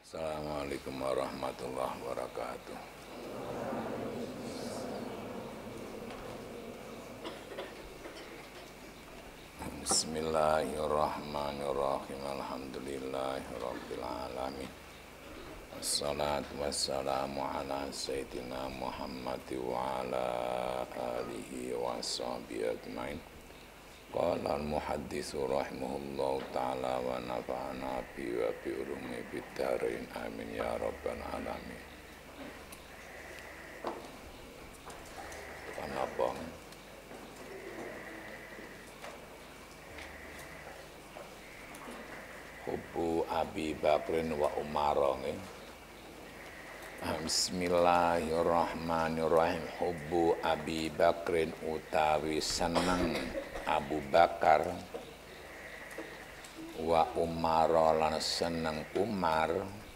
Assalamualaikum warahmatullahi wabarakatuh. Bismillahirrahmanirrahim. Alhamdulillahirabbil alamin. Wassalatu wassalamu ala sayyidina Muhammad wa ala alihi wa sahbihi ajmain. Qala al-muhadditsu rahimahullahu ta'ala wa nafa'ana bi wa bi ulumi bid-dharain amin ya rabbal alamin. Panapa Hubbu Abi Bakrin wa Umar nggih. Bismillahirrahmanirrahim. Hubbu Abi Bakrin utawi seneng Abu Bakar wa Umar lan seneng Umar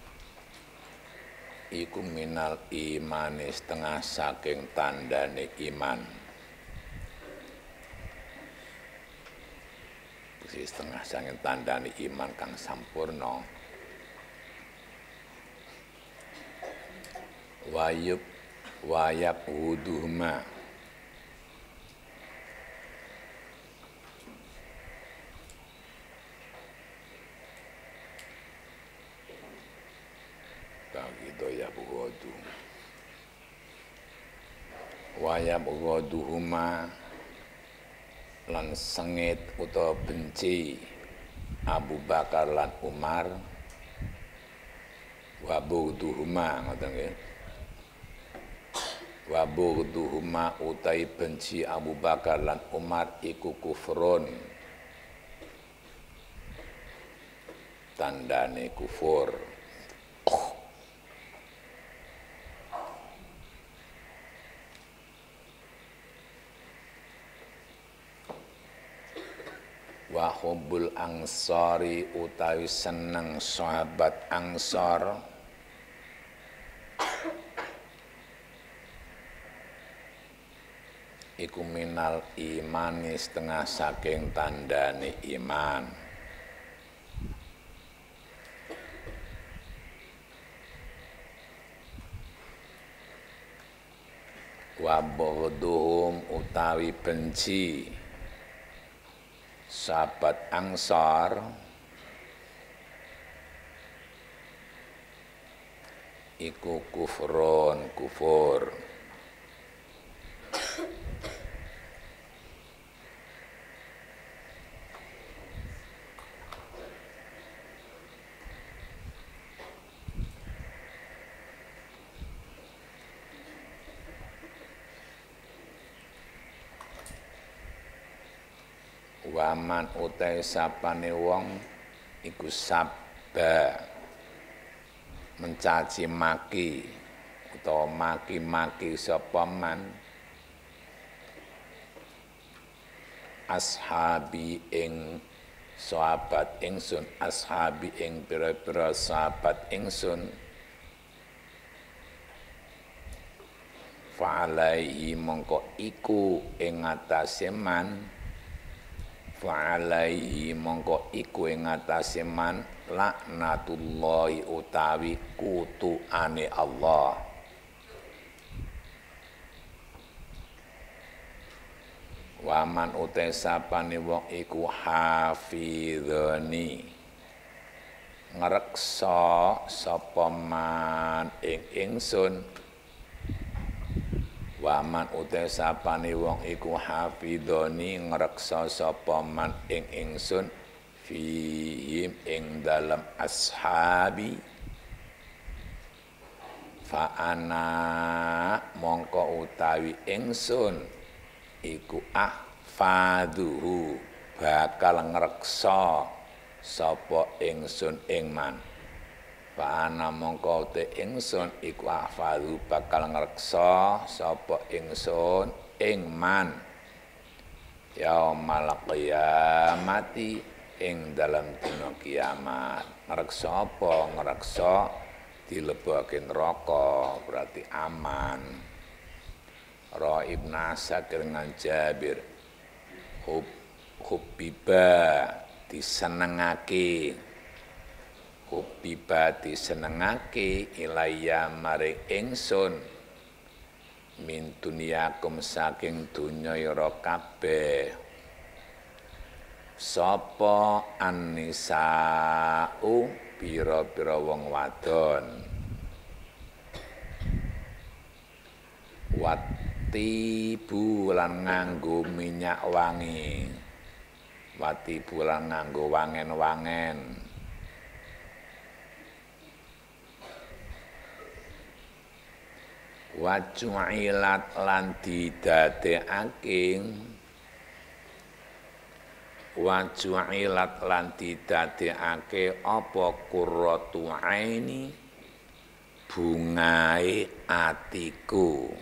iku minal imani setengah saking tandane iman. Setengah saking tandane iman kang sampurna. Wayab wuduhma begitu ya buhodu wayab wuduhuma lan sengit utawa benci Abu Bakar lan Umar wa bughduhuma ngoten nggih. Wa bughduhuma utai benci Abu Bakar lan Umar iku kufrun, tandane kufur. Wa hubbul ansari utawi seneng sahabat Ansor iku minal imani setengah saking tandane iman. Wa bughdhum utawi benci sahabat Ansor iku kufrun, kufur. Waman utai sapane wong iku sabba mencaci maki utawa maki-maki sapa man ashabi ing sahabat ingsun, ashabi ing pira-pira sahabat ingsun, fa'alaihi mongko iku ing atase man, fa'alaihi mongko iku ing atase man laknatullahi utawi kutuane Allah. Waman utai sapane wong iku hafidhani ngreksa sapa man ing ingsun. Waman utai sapane wong iku hafidhani ngreksa sapa man ing ingsun fihim ing dalam ashabi fa ana mongko utawi ingsun iku ahfaduhu bakal ngreksa sapa ingsun ing man. Fa ana mongko te ingsun iku ahfadhu bakal ngreksa sapa ingsun ing man yaumal qiyamati ing dalam dina kiamat. Ngreksa apa? Ngreksa dilebokake neraka, berarti aman. Ra Ibn Asakir dengan Jabir hubbiba disenengake Ubibati senengake ilaya maring ingsun min dunyakum saking dunya ira kabeh sapa annisa'u pira-pira wong wadon watibu lan nganggo minyak wangi watibu lan nganggo wangen-wangen waju'ilat lan didadekake waju'ilat lan didadekake apa qurratu aini bungae atiku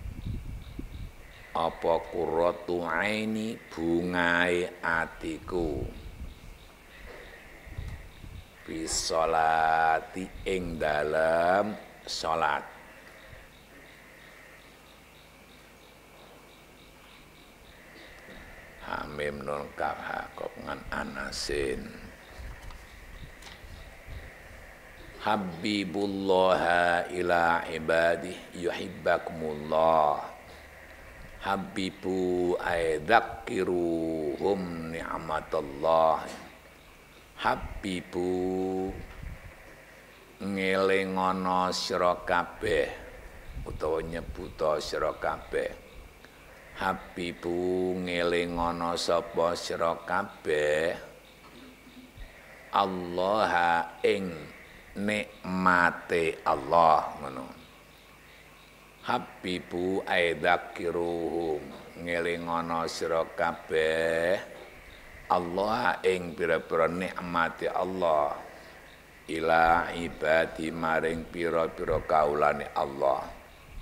apa qurratu aini bungae atiku bisolati ing dalem salat Hamim nun kaf ha kop ngan anasin Habibullah ila ibadi yuhibbakumullah Habibu aidzakiruhum ni'matallah Habibu ngelingono sira kabeh utawa nyebuta sira kabeh Habibu ngelingono sapa sira kabeh Allah ing nikmate Allah ngono Habibu aidzakiruhum ngelingono sira kabeh Allah ing pira-pira nikmate Allah ila ibadi maring pira-pira kaulane Allah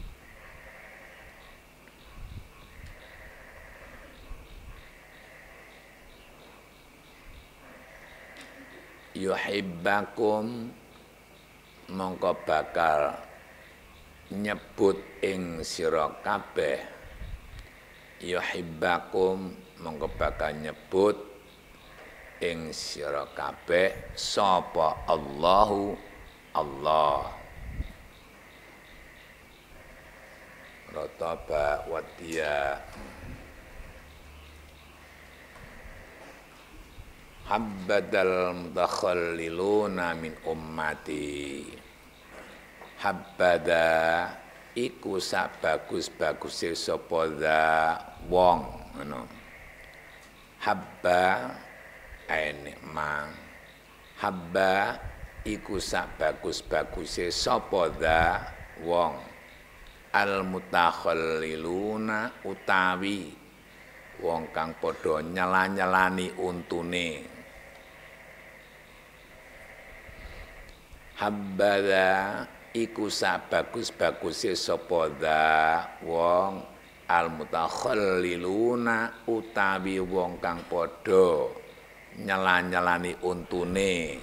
yuhibbakum mongko bakal nyebut ing sira kabeh yuhibbakum mongko bakal nyebut ing sira kabeh sapa Allahu Allah rataba wadiya Habbadal mutakhalliluna min ummati Habbada iku sak bagus-baguse sapa za wong ngono Habba nikmah Habba iku sak bagus-baguse sapa za wong al mutakhalliluna utawi wong kang padha nyala-nyalani untune Habbada iku sabagus-baguse sapa dza wong al mutakhalliluna utawi wong kang padha nyala-nyalani untune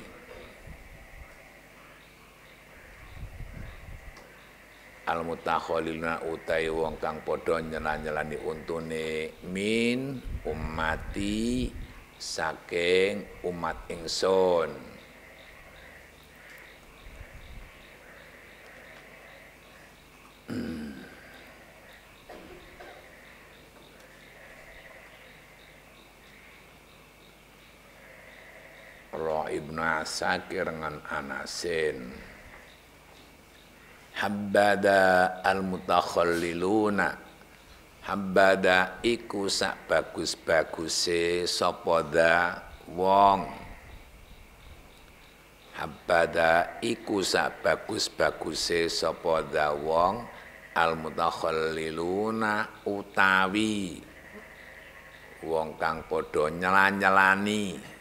al mutakhalliluna utawi wong kang padha nyala-nyalani untune min ummati saking umat ingsun Ra Ibnu Asakir ngan Anasin Habbada al-mutakhalliluna Habbada iku sak bagus-baguse sapa dza wong Habbada iku sak bagus-baguse sapa dza wong al-mutakhalliluna utawi wong kang padha nyala-nyalani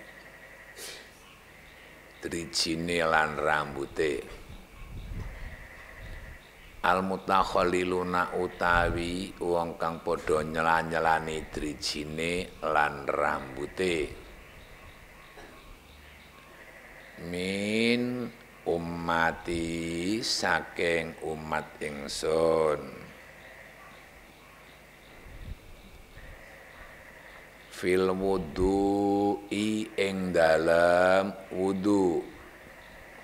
drijine lan rambute al-mutakhalliluna utawi wong kang padha nyala-nyalani drijine lan rambute min ummati saking umat ingsun fil wudu'i ing dalem wudu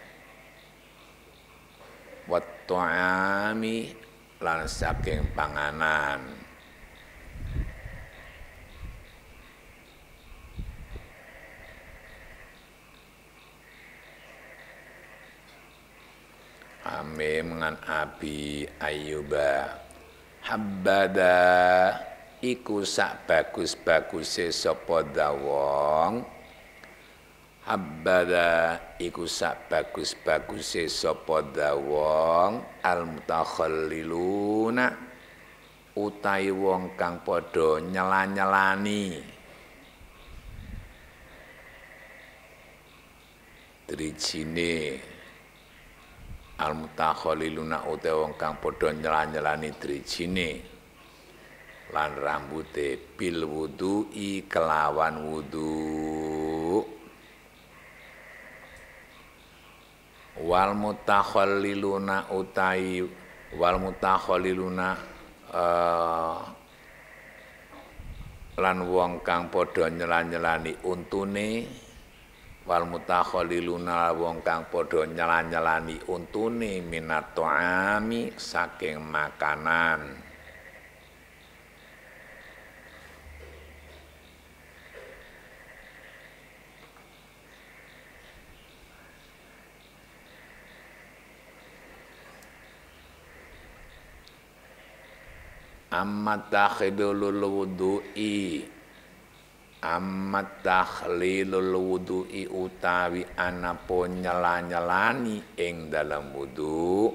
ta'ami lan saking panganan. Hamim ngan Abi Ayyuba habbada iku sak bagus-baguse sapa dawong. Habbada iku sak bagus-baguse sapa dawong al mutakhalliluna utahe wong kang padha nyela-nyelani drijine. Al mutakhalliluna utahe wong kang padha nyela-nyelani drijine lan rambute bil wudu'i kelawan wudu. Wal mutakhalliluna utai wal mutakhalliluna lan wong kang padha nyela-nyelani untune. Wal mutakhalliluna wong kang padha nyela-nyelani untune minat ta'ami saking makanan. Amma takhlilul wudu'i utawi anapun nyela-nyelani ing dalam wudu.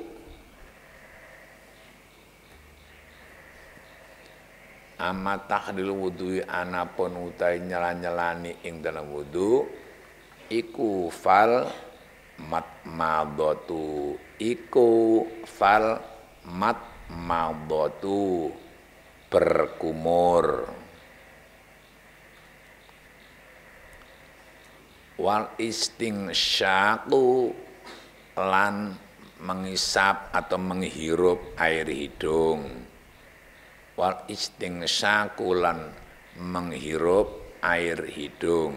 Amma takhlilul wudu'i anapun utawi nyela-nyelani ing dalam wudu iku fal matmadatu berkumur. Wal istinsyaku lan mengisap atau menghirup air hidung. Wal istinsyaku lan menghirup air hidung.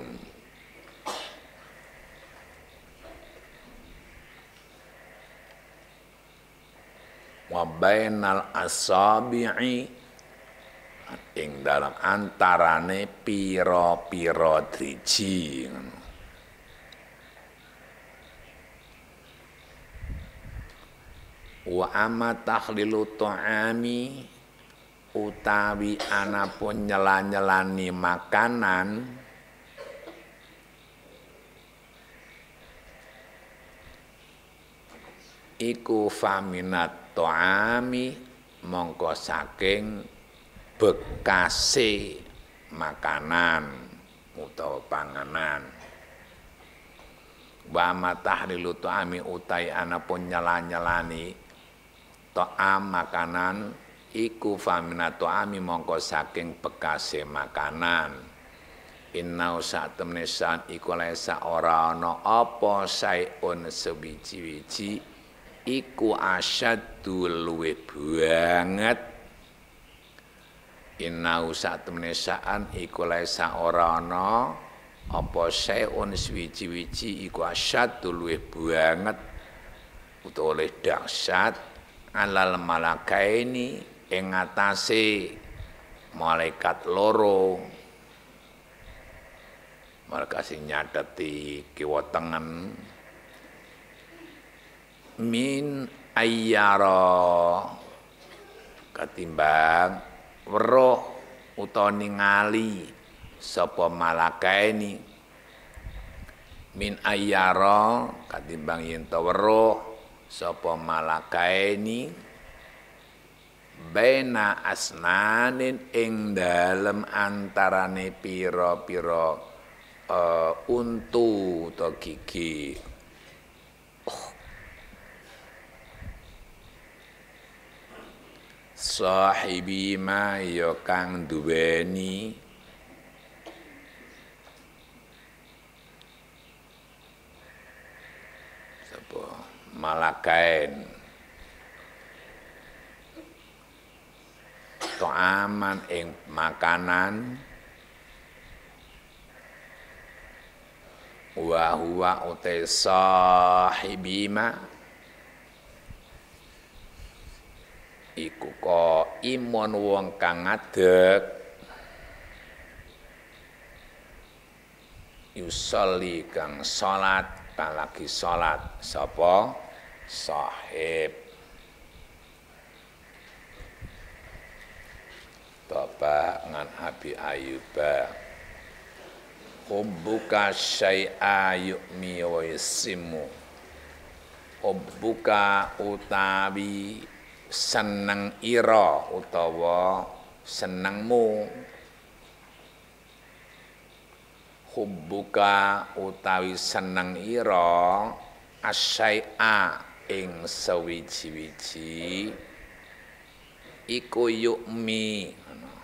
Wa bainal asabi'i ing dalam antarane pira-pira driji. Wa amma takhlilu ta'ami utawi anapun nyela-nyelani makanan iku faminat ta'ami mongko saking bekase makanan utawa panganan. Wa matahlilu ta'ami utai anapun nyela-nyelani ta'am makanan iku faminat ta'ami mongko saking bekase makanan. Innau sak temene san iku lesa ora ana apa saeun sewiji-wiji iku asyaddu luwih banget. Innau sak temene saan iku lesa ora ana apa saeun sewiji-wiji iku asyaddu luwih banget utawa luwih dahsyat alal malakaini ing atase malaikat loro. Malaikat sing nyadeti kiwa tengen min ayyara katimbang weruh utawa ningali sapa malakaini. Min ayyara katimbang yen ta weruh sapa malakaini baina asnanin ing dalem antarane pira-pira untu utawa gigi. Sahibi ma ya kang duweni sapa malakain ta'aman ing makanan wa huwa utai sahibima imun wong kang ngadeg yusolli kang salat lagi salat sapa sahib Bapak ngan Abi Ayyuba hubbuka syai'a yu'mi wa yusimmu hubbuka utawi seneng ira utawa senengmu hubbuka utawi seneng ira asyai'a ing sewiji-wiji iku yu'mi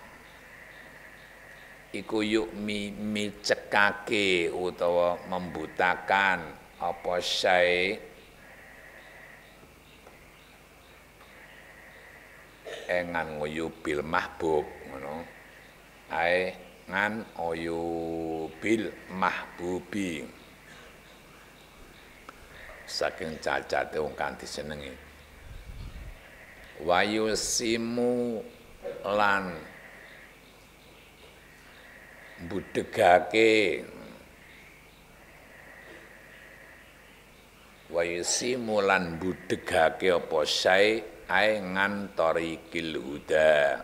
micekake utawa membutakan apa syai engan nguyubil mahbub ngono ae ngan uyubil mahbubi saking cacate wong kang disenengi wayusimu lan budegake wayusimu lan budegake apa sae ae ngantori huda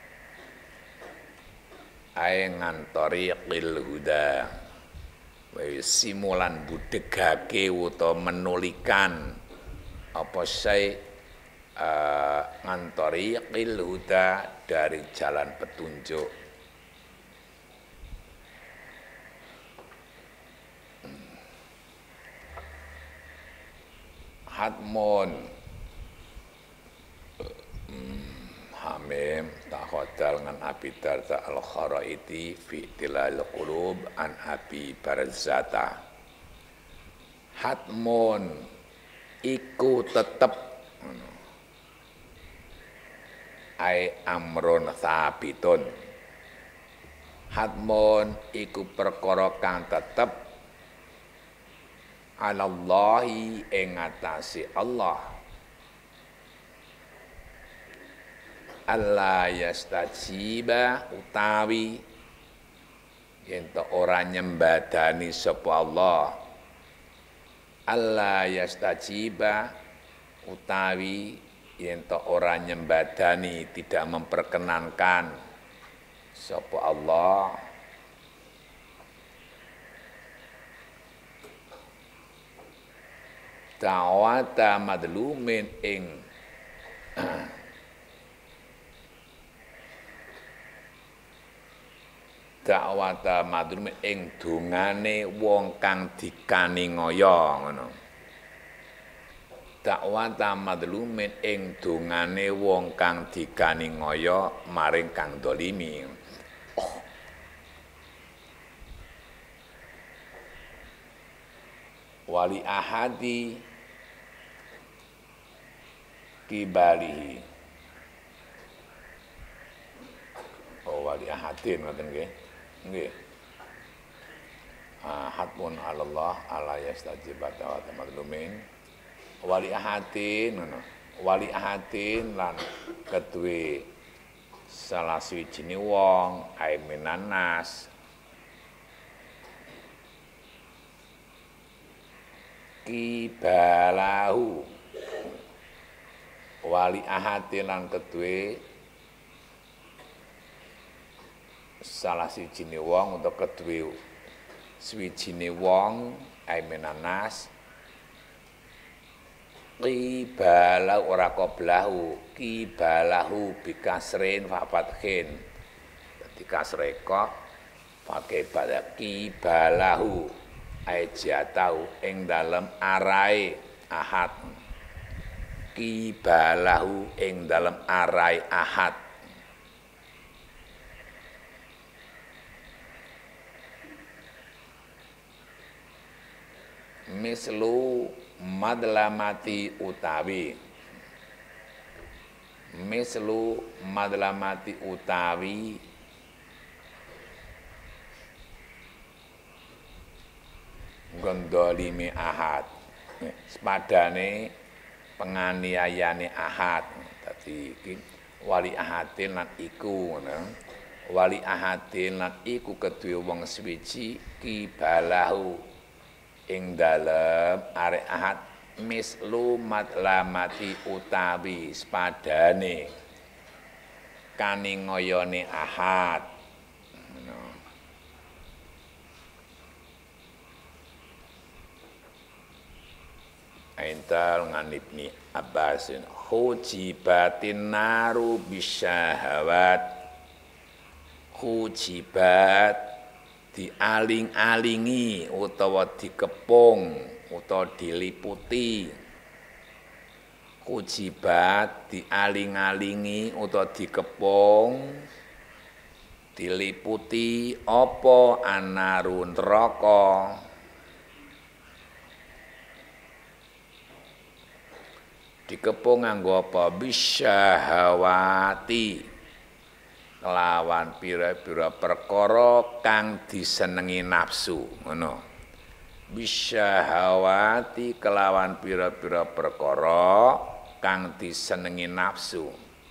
ae ngantori huda wayusimu lan budegake utawa menulikan apa sae ngantori huda dari jalan petunjuk hatmun hamim takhodal ngan Abi Darda al-Kharaiti fi tilal qulub an Abi Barzata hatmun iku tetep ai amrun sabitun hatmun iku perkara kang tetep alallahi ing atase Allah Allah yastajiba utawi yen to ora nyembadani sapa Allah Allah yastajiba utawi yen to ora nyembadani tidak memperkenankan sapa Allah da'wata madlumin ing da'wata madlumin ing dongane wong kang dikaningaya ngono da'wata madlumin ing dongane wong kang dikaningaya maring kang dolimi wali ahadi kibalihi wali ahadin ngoten nggih nggih hatmun Allah ala yastajib wa madlumin wali ahadin ngono wali ahadin lan keduwe salah suwijine wong ae minanas kibalahu wali ahadin lan keduwe salah sijine wong utawa keduwe swijine wong aimenanas qibalahu ora qablahu qibalahu bikasrin fa fathin dadi kasreka pakai pada qibalahu ajatau ing dalem arahe ahad qibalahu ing dalem arahe ahad mislu madlamati utawi mislu madlamati utawi gondolime ahad sepadane penganiayane ahad dadi iki wali ahadin lan iku ngono. Wali ahadin lan iku kedue wong suwiji kibalahu ing dalem arek ahad mislu matlamati utawi sepadane kaningoyone ahad ngono. Aintal ngan Ibni Abbasin hujibatin naru bisyahawat, hujibat dialing-alingi utawa dikepung utawa diliputi. Hujibat dialing-alingi utawa dikepung diliputi apa anaru neraka. Dikepung nganggo apa? Bisyahawati kelawan pira-pira perkara kang disenengi nafsu ngono. Bisyahawati kelawan pira-pira perkara kang disenengi nafsu.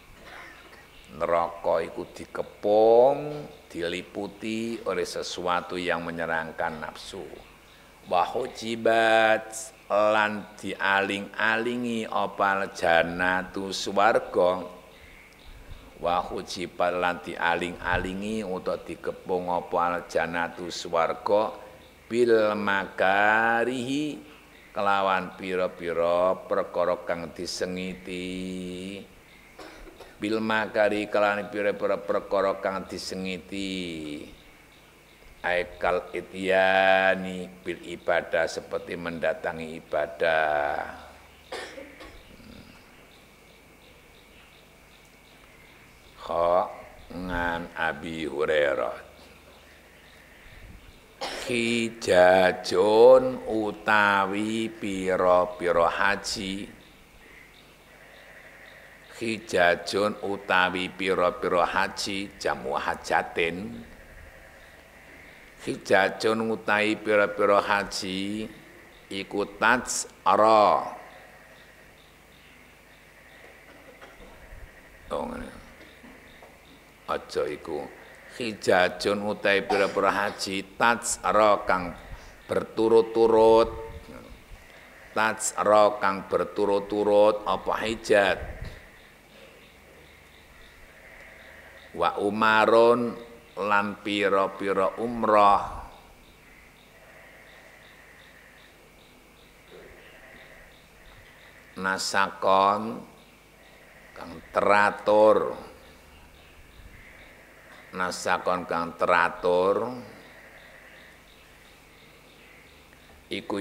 Neraka iku dikepung, diliputi oleh sesuatu yang menyenangkan nafsu. Wa hujibat lan dialing-alingi opal jannatu swarga. Wa hujibat lan dialing-alingi utawa dikepung opal jannatu swarga bil makarihi kelawan pira-pira perkara kang disengiti. Bil makari kelawan pira-pira perkara kang disengiti. Aikal ityani bil ibadah seperti mendatangi ibadah. Ngan Abi Hurairah. Hijajun utawi pira-pira haji. Hijajun utawi pira-pira haji jamu hajatin. Hijajun utawi pira-pira haji iku tatsara. Oh ngene. Aja iku. Hijajun utawi pira-pira haji tatsara kang berturut-turut. Tatsara kang berturut-turut apa hijat. Wa umarun lan pira-pira umrah nasakon kang teratur, nasakon kang teratur iku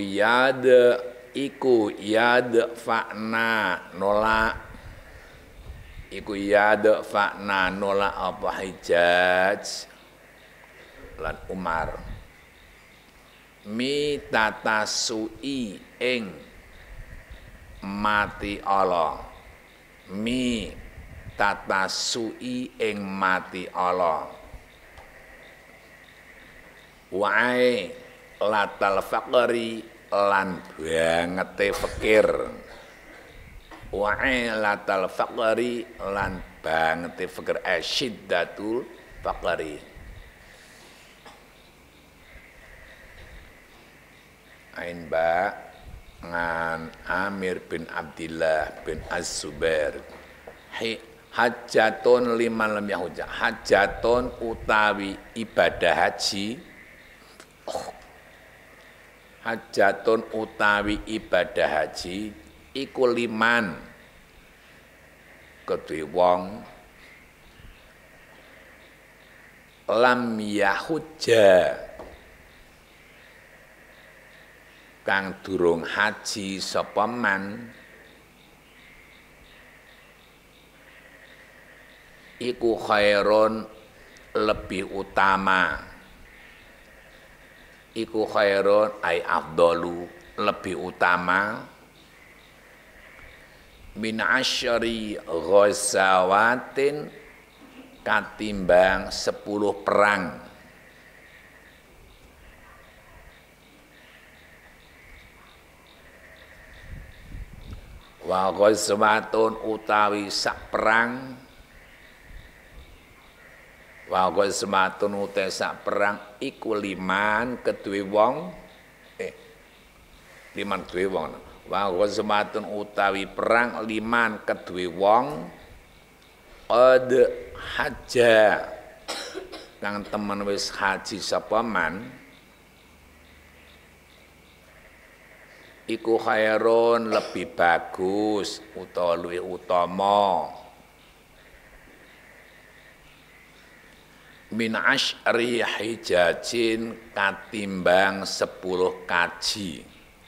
yad fa'na nolak. Iku yad fa'na nolak apa hijaj lan umar. Mi tatasui ing mati Allah. Mi tatasui ing mati Allah. Wae latal faqri lan bangete fakir. Wa'ilatal faqri lan bangete fakir asyiddatul faqri. Ain ba ngan Amir bin Abdillah bin Az-Zubair. Hajatun liman lam yahujah. Hajatun utawi ibadah haji. Hajatun utawi ibadah haji iku liman kedue wong lam yahujja kang durung haji sapa man iku khairun lebih utama. Iku khairun ay afdalu lebih utama min asyari ghazawatin katimbang 10 perang. Wa ghazwatun utawi sak perang Wa ghazmatun uta sak perang iku liman keduwe wong liman keduwe wong. Wa ghazmatun utawi perang liman keduwe wong qad hajja kang temen wis haji sapa man iku khairun lebih bagus utawa luwih utama min asyri hijajin katimbang 10 kaji.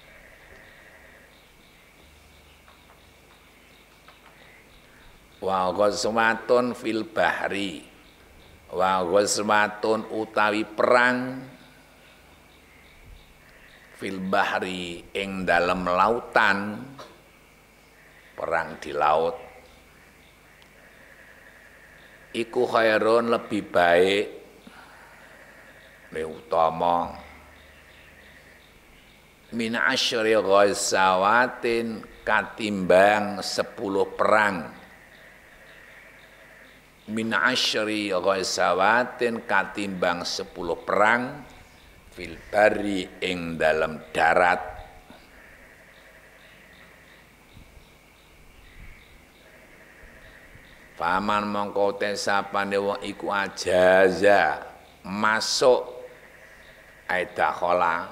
Wa ghazwatun fil bahri wa ghazwatun utawi perang fil bahri ing dalem lautan perang di laut iku khairun lebih baik lebih utama min asyri ghazawatin katimbang 10 perang min asyri ghazawatin katimbang 10 perang fil bari ing dalam darat. Faman mongko te sapane wong iku ajaza masuk aidakhala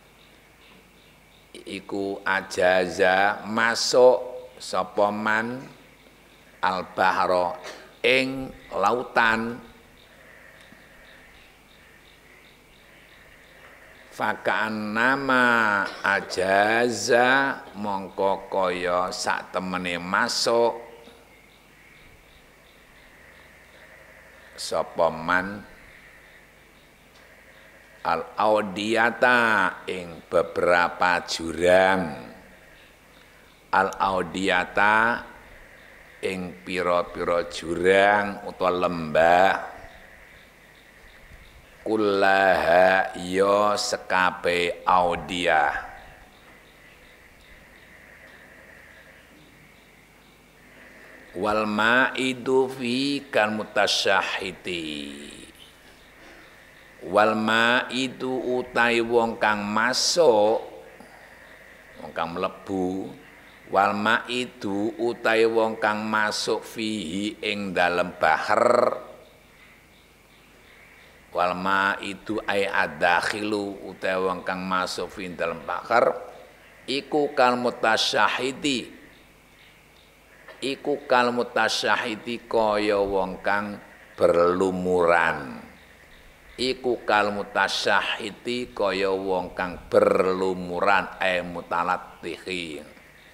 iku ajaza masuk sapa man al bahra ing lautan fakaan nama ajaza mongko kaya sak temene masuk sapa man al audiyata ing beberapa jurang al audiyata ing pira-pira jurang utawa lembah kullaha ya sekabe audiyah wal ma'idu fi kan mutasyahiti wal ma'idu utai wong kang masuk wong kang mlebu wal ma'idu utai wong kang masuk fihi ing dalem bahar wal ma'idu ay adakhilu utai wong kang masuk fi dalem bahar iku kal mutasyahidi iku kal mutasyahidi kaya wong kang berlumuran iku kal mutasyahidi kaya wong kang berlumuran ay mutalattihi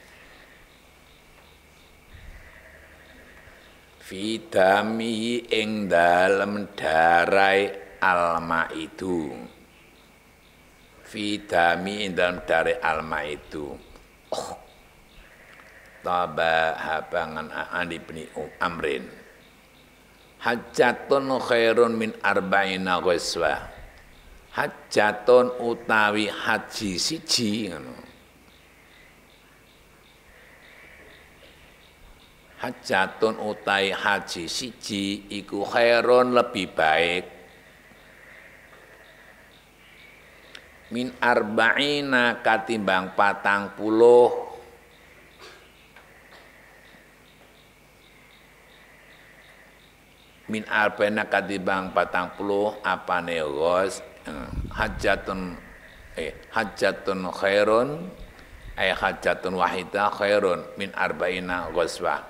fi dami ing dalem darai al-maidu fi dami ing dalem darai al-maidu taba habangan ani bin amrin hajjatun khairun min arba'ina ghazwa hajjatun utawi haji siji ngono hajjatun utai haji siji iku khairun lebih baik min arba'ina katimbang 40 min arba'ina katimbang 40 apane ghaz hajjatun khairun ay hajjatun wahidah khairun min arba'ina ghazwa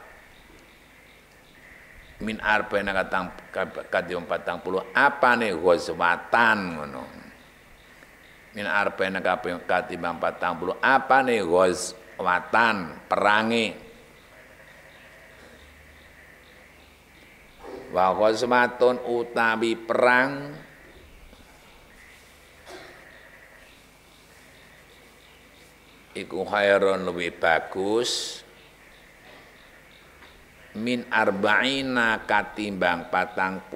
min arba'ina katimbang 40 apane ghazwatan ngono min arba'ina katimbang 40 apane ghazwatan perange wa ghazmatun utawi perang iku khairun lebih bagus min arba'ina katimbang 40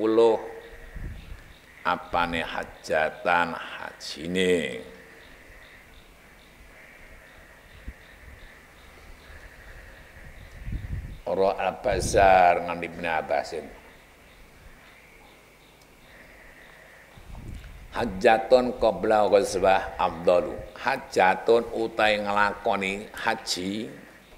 apane hajatan hajine ora al-Bazar ngan Ibnu Abbasin hajatun qabla ghazwah afdalu. Hajatun utai nglakoni haji.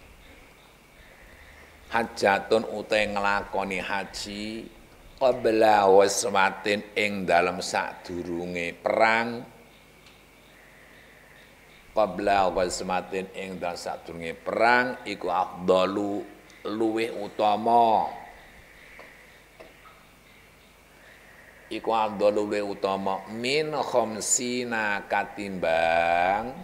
Hajatun utai nglakoni haji qabla ghazwatin ing dalem sadurunge perang. Qabla ghazwatin ing dalem sadurunge perang iku afdalu luwih utama. Iku afdalu luwih utama min khamsina katimbang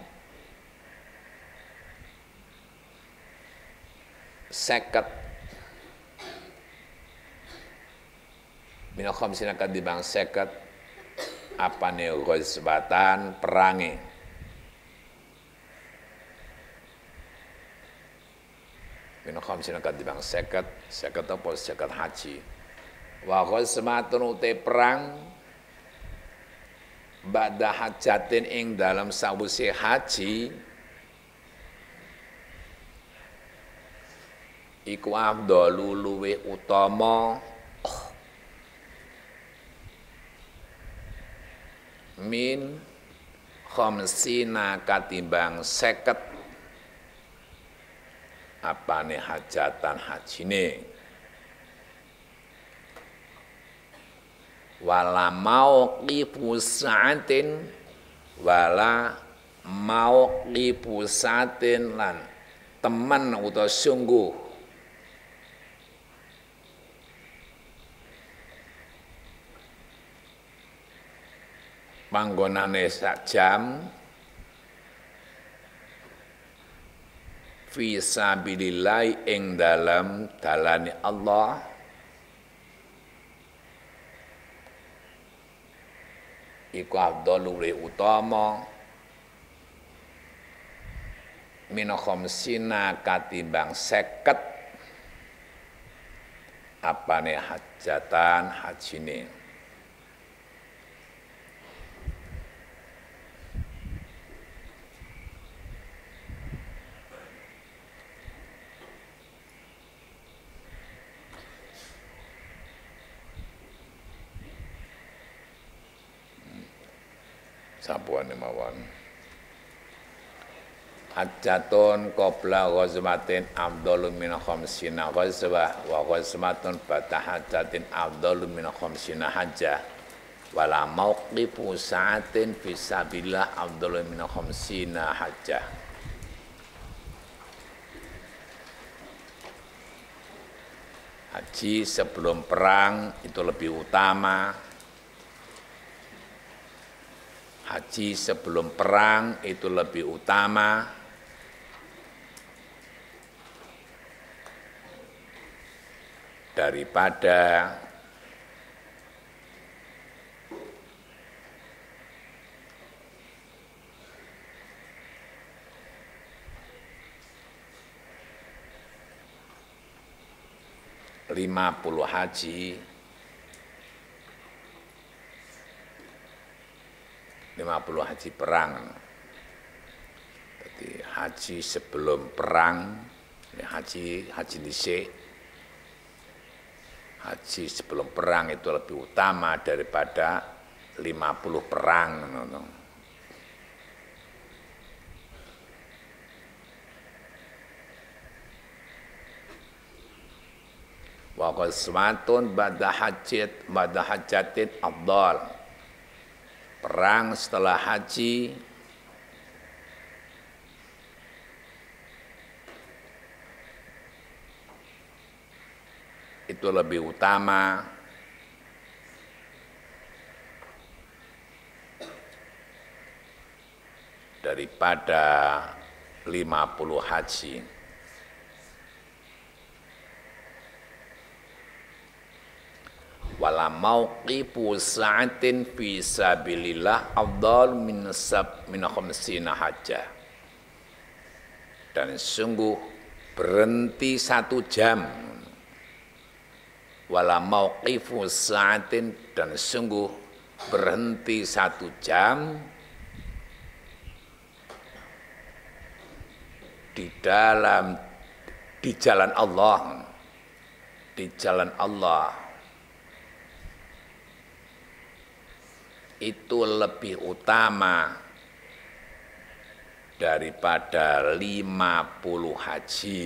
50 min khamsina katimbang 50 apane ghazwatan perange. Min khamsina katimbang 50 apa 50 haji. Wa ghazmatun uti perang ba'da hajatin ing dalam sawise haji iku afdalu luwih utama min khamsina katimbang 50 apane hajatan hajine. Wala mauqifu sa'atin wala mauqifu sa'atin lan teman utawa sungguh panggonane sak jam fi sabilillah ing dalam dalane Allah iku afdalu luwih utama min khamsina katimbang 50 apane hajatan hajine. Sapuane mawon. Hajatun qabla ghazwatin afdalu min khamsina ghazwah wa ghazmatun ba'da hajatin afdalu min khamsina hajjah wala mauqifu sa'atin fi sabilillah afdalu min khamsina hajjah. Haji sebelum perang itu lebih utama. Haji sebelum perang itu lebih utama daripada lima puluh haji 50 haji perang. Jadi haji sebelum perang, haji dhisik. Haji sebelum perang itu lebih utama daripada 50 perang. Wa ghazwatun ba'da hajatin afdal. Perang setelah haji itu lebih utama daripada 50 haji. Wala mauqifu sa'atin fi sabilillah afdal min khamsina hajjah. Dan sungguh berhenti 1 jam. Wala mauqifu sa'atin dan sungguh berhenti 1 jam di jalan Allah. Di jalan Allah itu lebih utama daripada 50 haji.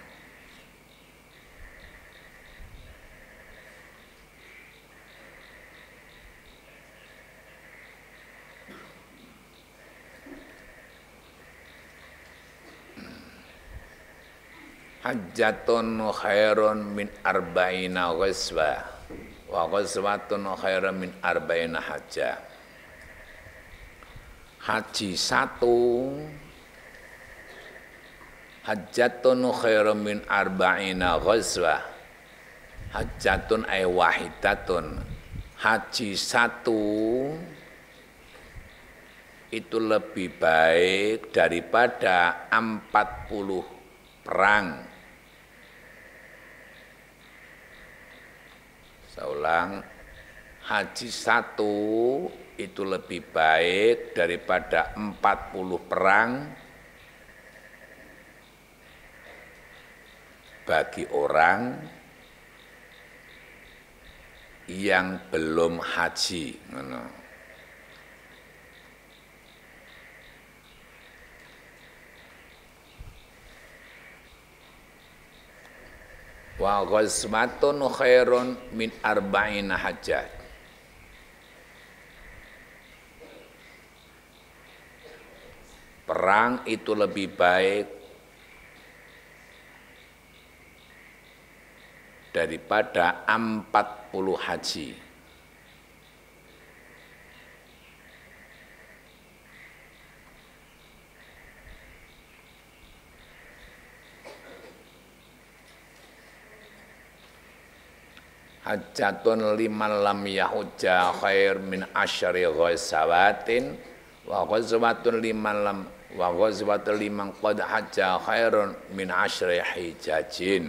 Hajjatun khairun min arba'ina ghazwa wa ghazwatun khairun min arba'ina hajjah. Haji satu, hajjatun khairun min arba'ina ghazwa. Hajjatun ay wahidatun. Haji satu itu lebih baik daripada 40 perang. Saya ulang, haji satu itu lebih baik daripada 40 perang bagi orang yang belum haji. Wa ghazwatun khairun min arba'ina hajjah. Perang itu lebih baik daripada 40 haji. Hajjatun liman lam yahujja khair min asyri ghazawatin wa ghazwatun liman qad hajja khairun min asyri hijajin.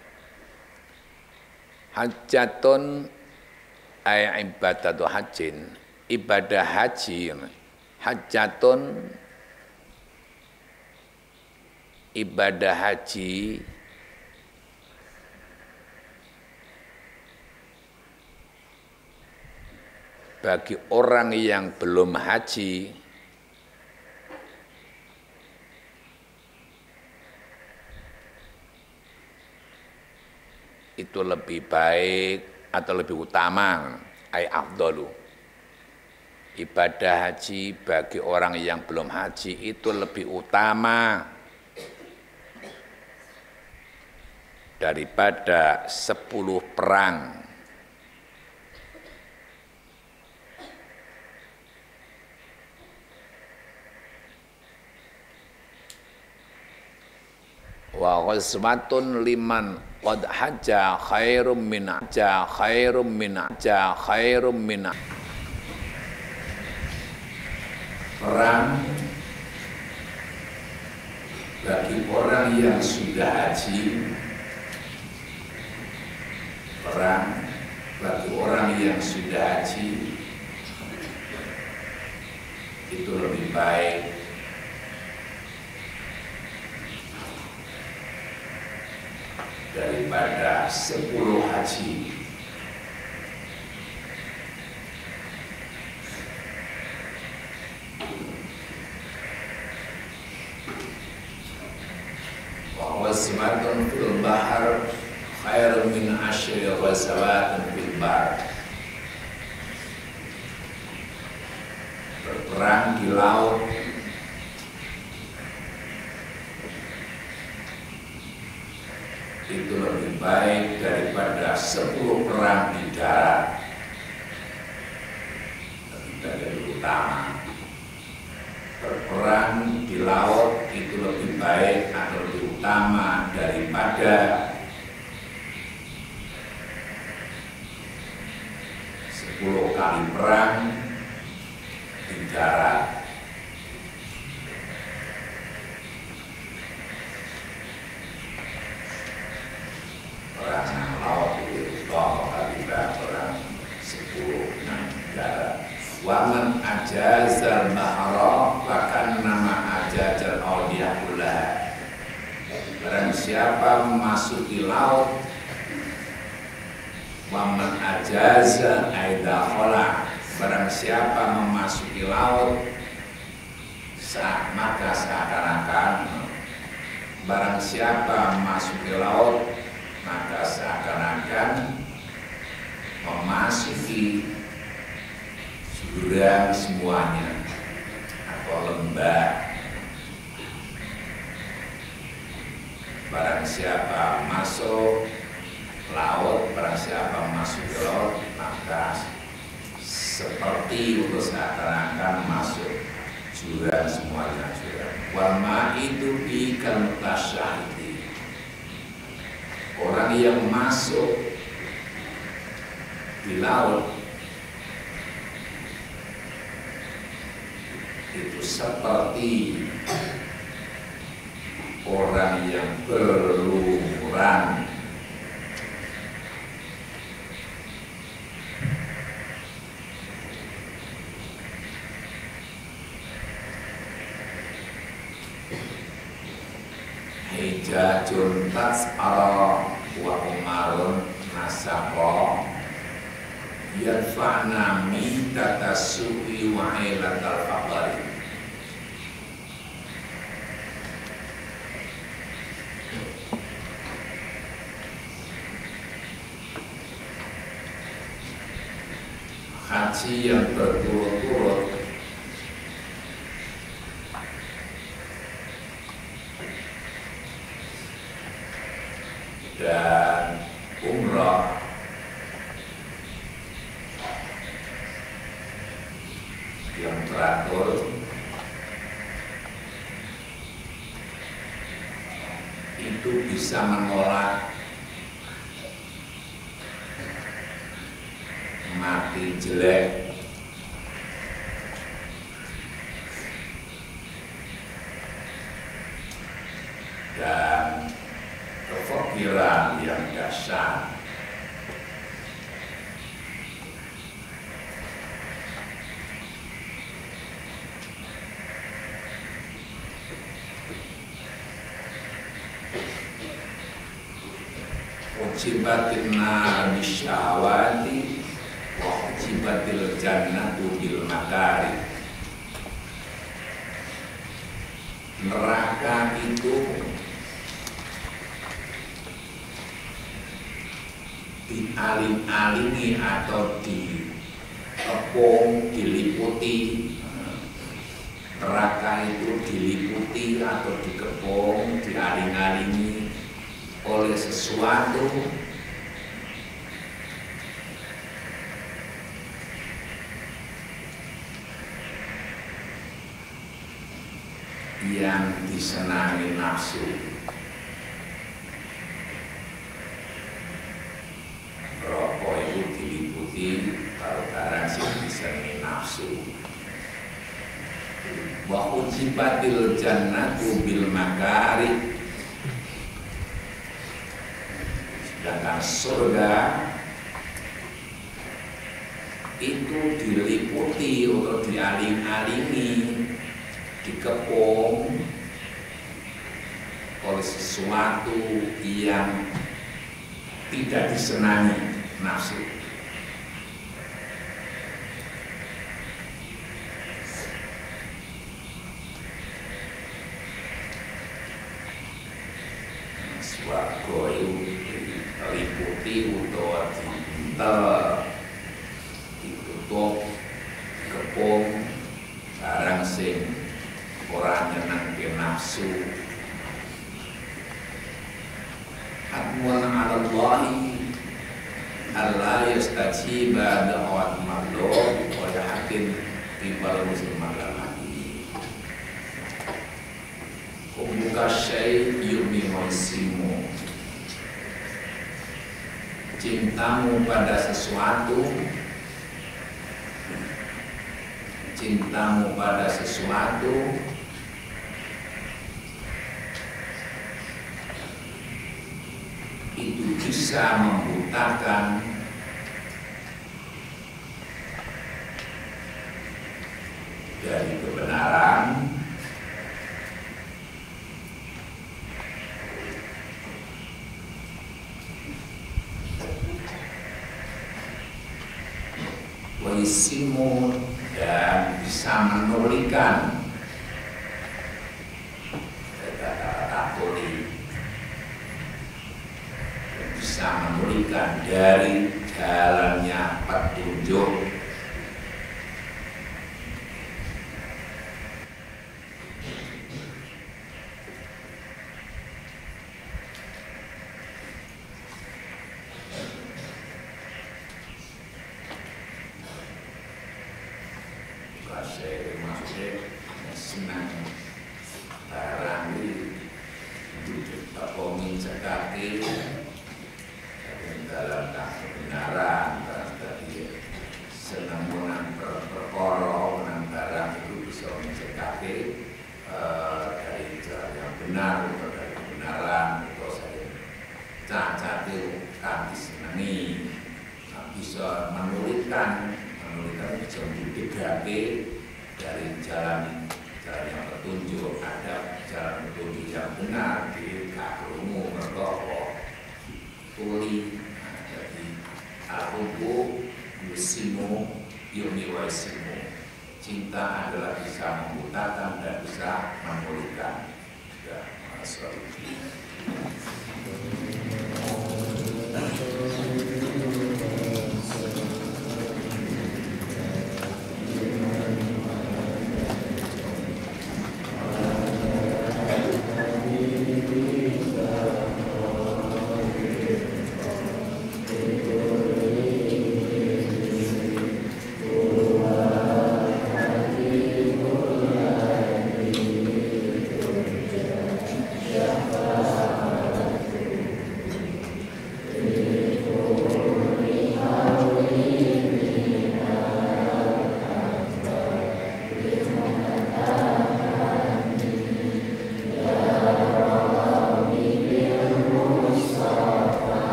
Hajjatun ay ibadatu hajjin, ibadah haji. Hajjatun ibadah haji bagi orang yang belum haji itu lebih baik atau lebih utama, ay afdalu. Ibadah haji bagi orang yang belum haji itu lebih utama daripada 10 perang. Wa ghazwatun liman qad hajja khairum min perang bagi orang yang sudah haji. Perang bagi orang yang sudah haji itu lebih baik daripada 10 haji. Wa ghazwatun fil bahr khairun min asyri ghazawatin fil bahr. Berperang di laut itu lebih baik daripada 10 perang di darat. Lebih utama. Berperang di laut itu lebih baik atau lebih utama daripada 10 kali perang di darat. Perang laut itu perang 10 darat. Waman ajazal bahra bahkan nama ajazal audiyahullah. Barang siapa memasuki laut, waman ajaza aidakhola Barang siapa memasuki laut, maka seakan-akan barang siapa memasuki laut, maka seakan-akan memasuki jurang semuanya atau lembah. Barang siapa masuk laut, barang siapa masuk ke laut, maka seperti untuk seakan-akan masuk jurang semuanya jurang. Wal ma'idu bikal mutasyahidi. Orang yang masuk di laut itu seperti orang yang berlumuran. Hijajun tas'ara wa umarun nasaqo yadfa'na mitata su'i wa ilatal faqari. Haji yang berturut-turut dan umrah yang teratur itu bisa menolak mati jelek dan kefakiran yang dahsyat. Ujibatin nar bisyahawati wa ujibatil jannatu bil makari. Neraka itu dialing-alingi atau dikepung, diliputi. Neraka itu diliputi atau dikepung, dialing-alingi oleh sesuatu yang disenangi nafsu. Rokok itu diliputi kalau barang yang disenangi nafsu. Wa ujibatil jannatu bil makari. Sedangkan surga itu diliputi atau dialing-alingi, dikepung oleh sesuatu yang tidak disenangi nafsu. Swarga itu diliputi utawa dintel, ditutup, dikepung barang sing ora nyenengke nafsu. Hatmun 'ala Allahi alla yastajiba da'wat maghlub wa yakin timbal musliman lagi. Kumbuka syai yumi monsimu. Cintamu pada sesuatu, cintamu pada sesuatu itu bisa membutakan dari kebenaran yusimu dan bisa menolikan kata-kata tuli, bisa menolikan dari jalannya petunjuk. Maksudnya senang barang apa mencekaki dalam kebenaran, tadi senang menang perkara, menang barang itu bisa mencekaki dari jalan yang benar atau dari kebenaran atau saya cacat itu kami senangi, bisa menulitkan bisa dibedaki dari jalan yang petunjuk, ada jalan petunjuk yang benar di karumu merkowo tuli. Jadi aku yusimu yumiwasimu, cinta adalah bisa membutakan dan bisa memulihkan. Ya,